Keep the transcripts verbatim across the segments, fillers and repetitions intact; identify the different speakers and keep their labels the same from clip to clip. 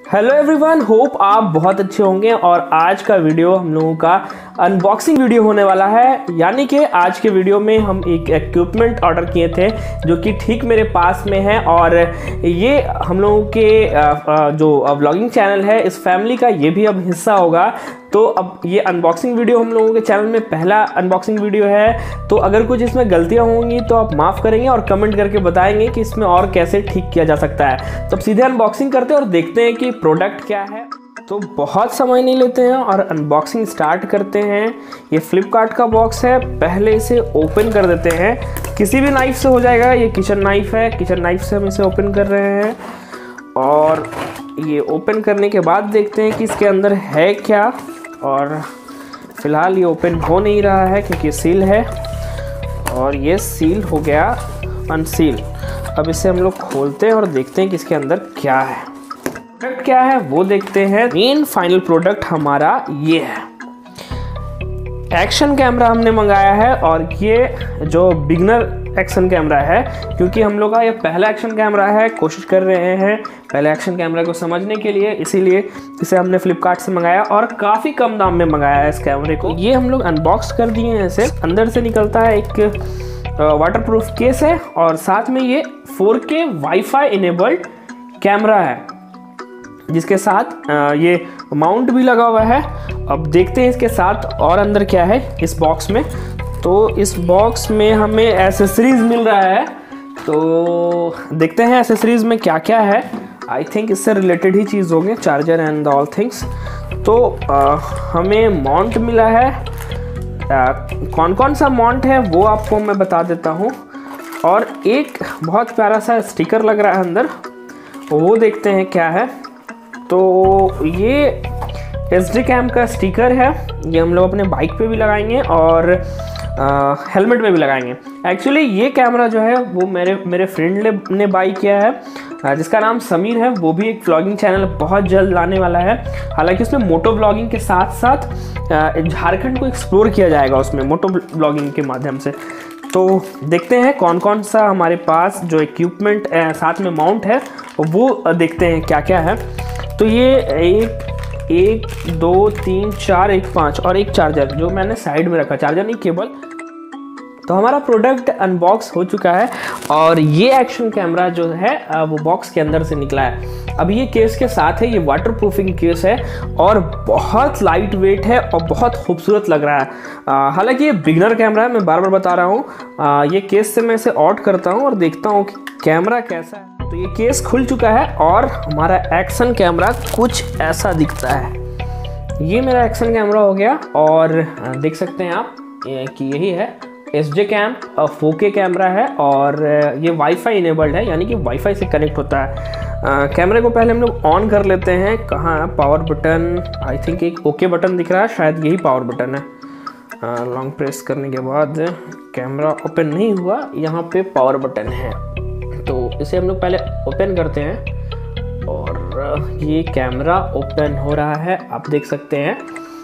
Speaker 1: Hello everyone, hope आप बहुत अच्छे होंगे। और आज का वीडियो हम लोगों का अनबॉक्सिंग वीडियो होने वाला है। यानी कि आज के वीडियो में हम एक इक्विपमेंट ऑर्डर किए थे जो कि ठीक मेरे पास में है, और ये हम लोगों के जो व्लॉगिंग चैनल है इस फैमिली का ये भी अब हिस्सा होगा। तो अब ये अनबॉक्सिंग वीडियो हम लोगों के चैनल में पहला अनबॉक्सिंग वीडियो है, तो अगर कुछ इसमें गलतियां होंगी तो आप माफ़ करेंगे और कमेंट करके बताएंगे कि इसमें और कैसे ठीक किया जा सकता है। तो अब सीधे अनबॉक्सिंग करते हैं और देखते हैं कि प्रोडक्ट क्या है। तो बहुत समय नहीं लेते हैं और अनबॉक्सिंग स्टार्ट करते हैं। ये फ्लिपकार्ट का बॉक्स है, पहले इसे ओपन कर देते हैं। किसी भी नाइफ से हो जाएगा, ये किचन नाइफ है, किचन नाइफ से हम इसे ओपन कर रहे हैं। और ये ओपन करने के बाद देखते हैं कि इसके अंदर है क्या। और फिलहाल ये ओपन हो नहीं रहा है क्योंकि सील है, और ये सील हो गया अनसील। अब इसे हम लोग खोलते हैं और देखते हैं कि इसके अंदर क्या है। प्रोडक्ट क्या है वो देखते हैं। मेन फाइनल प्रोडक्ट हमारा ये है, एक्शन कैमरा हमने मंगाया है। और ये जो बिगनर एक्शन कैमरा है, क्योंकि हम लोग का ये पहला एक्शन कैमरा है, कोशिश कर रहे हैं पहले एक्शन कैमरा को समझने के लिए, इसीलिए इसे हमने फ्लिपकार्ट से मंगाया और काफ़ी कम दाम में मंगाया है इस कैमरे को। ये हम लोग अनबॉक्स कर दिए हैं इसे। अंदर से निकलता है एक वाटरप्रूफ केस है, और साथ में ये फोर के वाईफाई इनेबल्ड कैमरा है जिसके साथ ये माउंट भी लगा हुआ है। अब देखते हैं इसके साथ और अंदर क्या है इस बॉक्स में। तो इस बॉक्स में हमें एसेसरीज मिल रहा है, तो देखते हैं एसेसरीज में क्या क्या है। आई थिंक इससे रिलेटेड ही चीज़ होंगे, चार्जर एंड ऑल थिंग्स। तो आ, हमें माउंट मिला है। आ, कौन कौन सा माउंट है वो आपको मैं बता देता हूँ। और एक बहुत प्यारा सा स्टिकर लग रहा है अंदर, वो देखते हैं क्या है। तो ये एस डी कैम का स्टिकर है, ये हम लोग अपने बाइक पे भी लगाएंगे और हेलमेट में भी लगाएंगे। एक्चुअली ये कैमरा जो है वो मेरे मेरे फ्रेंड ने, ने बाई किया है, जिसका नाम समीर है। वो भी एक व्लॉगिंग चैनल बहुत जल्द लाने वाला है। हालांकि उसमें मोटो व्लॉगिंग के साथ साथ झारखंड को एक्सप्लोर किया जाएगा उसमें मोटो व्लॉगिंग के माध्यम से। तो देखते हैं कौन कौन सा हमारे पास जो इक्विपमेंट साथ में माउंट है वो देखते हैं क्या क्या है। तो ये एक एक दो तीन चार एक पाँच और एक चार्जर जो मैंने साइड में रखा, चार्जर नहीं केबल। तो हमारा प्रोडक्ट अनबॉक्स हो चुका है और ये एक्शन कैमरा जो है वो बॉक्स के अंदर से निकला है। अब ये केस के साथ है, ये वाटर प्रूफिंग केस है और बहुत लाइट वेट है और बहुत खूबसूरत लग रहा है। हालांकि ये बिगनर कैमरा है, मैं बार बार बता रहा हूँ। ये केस से मैं इसे ऑट करता हूँ और देखता हूँ कि कैमरा कैसा है। तो ये केस खुल चुका है और हमारा एक्शन कैमरा कुछ ऐसा दिखता है। ये मेरा एक्शन कैमरा हो गया और देख सकते हैं आप कि यही है S D cam, four K camera है और ये वाईफाई इनेबल्ड है, यानी कि वाईफाई से कनेक्ट होता है। कैमरे को पहले हम लोग ऑन कर लेते हैं। कहाँ है पावर बटन? आई थिंक एक ओके बटन दिख रहा है, शायद यही पावर बटन है। लॉन्ग प्रेस करने के बाद कैमरा ओपन नहीं हुआ, यहाँ पे पावर बटन है। तो इसे हम लोग पहले ओपन करते हैं और ये कैमरा ओपन हो रहा है। आप देख सकते हैं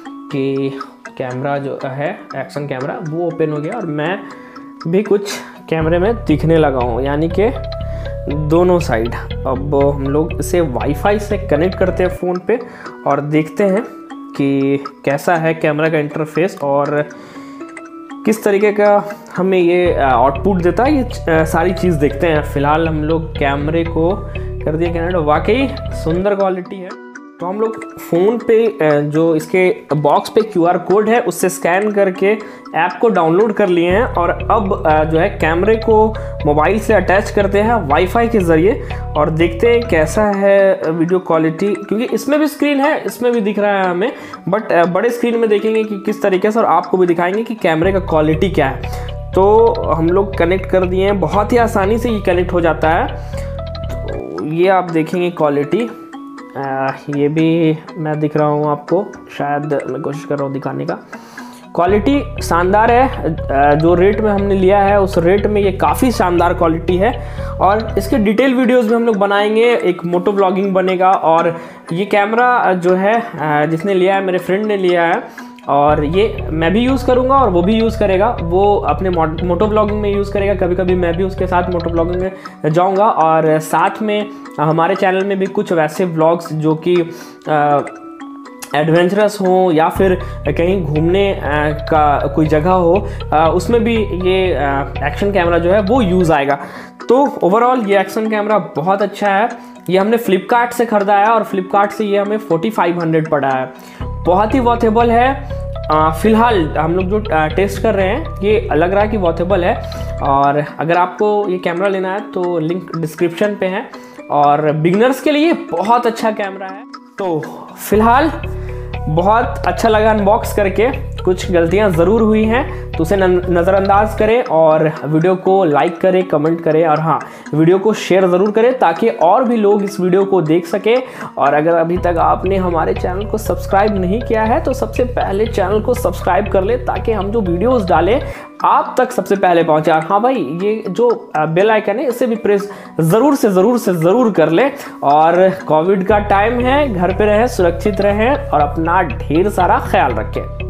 Speaker 1: कि कैमरा जो है एक्शन कैमरा वो ओपन हो गया और मैं भी कुछ कैमरे में दिखने लगा हूँ, यानी कि दोनों साइड। अब हम लोग इसे वाईफाई से कनेक्ट करते हैं फ़ोन पे और देखते हैं कि कैसा है कैमरा का इंटरफेस और किस तरीके का हमें ये आउटपुट देता है। ये सारी चीज़ देखते हैं। फ़िलहाल हम लोग कैमरे को कर दिए कनेक्ट, वाकई सुंदर क्वालिटी है। तो हम लोग फ़ोन पे जो इसके बॉक्स पे क्यू आर कोड है उससे स्कैन करके ऐप को डाउनलोड कर लिए हैं और अब जो है कैमरे को मोबाइल से अटैच करते हैं वाईफाई के ज़रिए और देखते हैं कैसा है वीडियो क्वालिटी। क्योंकि इसमें भी स्क्रीन है, इसमें भी दिख रहा है हमें, बट बड़े स्क्रीन में देखेंगे कि किस तरीके से, और आपको भी दिखाएंगे कि कैमरे का क्वालिटी क्या है। तो हम लोग कनेक्ट कर दिए हैं, बहुत ही आसानी से ये कनेक्ट हो जाता है। तो ये आप देखेंगे क्वालिटी, आ, ये भी मैं दिख रहा हूँ आपको, शायद मैं कोशिश कर रहा हूँ दिखाने का। क्वालिटी शानदार है। जो रेट में हमने लिया है उस रेट में ये काफ़ी शानदार क्वालिटी है और इसके डिटेल वीडियोस भी हम लोग बनाएंगे, एक मोटो व्लॉगिंग बनेगा। और ये कैमरा जो है जिसने लिया है, मेरे फ्रेंड ने लिया है, और ये मैं भी यूज़ करूँगा और वो भी यूज़ करेगा। वो अपने मोटो ब्लॉगिंग में यूज़ करेगा, कभी कभी मैं भी उसके साथ मोटो ब्लॉगिंग में जाऊँगा। और साथ में हमारे चैनल में भी कुछ वैसे व्लॉग्स जो कि एडवेंचरस हो या फिर कहीं घूमने का कोई जगह हो, उसमें भी ये एक्शन कैमरा जो है वो यूज़ आएगा। तो ओवरऑल ये एक्शन कैमरा बहुत अच्छा है। ये हमने फ्लिपकार्ट से ख़रीदा है और फ्लिपकार्ट से ये हमें फोर्टी फाइव हंड्रेड पड़ा है। बहुत ही वॉथेबल है। फ़िलहाल हम लोग जो टेस्ट कर रहे हैं ये लग रहा है कि वॉथेबल है। और अगर आपको ये कैमरा लेना है तो लिंक डिस्क्रिप्शन पे है। और बिगनर्स के लिए बहुत अच्छा कैमरा है। तो फिलहाल बहुत अच्छा लगा अनबॉक्स करके। कुछ गलतियां ज़रूर हुई हैं तो उसे नज़रअंदाज करें और वीडियो को लाइक करें, कमेंट करें और हाँ, वीडियो को शेयर ज़रूर करें ताकि और भी लोग इस वीडियो को देख सकें। और अगर अभी तक आपने हमारे चैनल को सब्सक्राइब नहीं किया है तो सबसे पहले चैनल को सब्सक्राइब कर ले ताकि हम जो वीडियोज़ डालें आप तक सबसे पहले पहुंचे। और हाँ भाई, ये जो बेल आइकन है इसे भी प्रेस ज़रूर से ज़रूर से ज़रूर कर ले। और कोविड का टाइम है, घर पे रहें, सुरक्षित रहें और अपना ढेर सारा ख्याल रखें।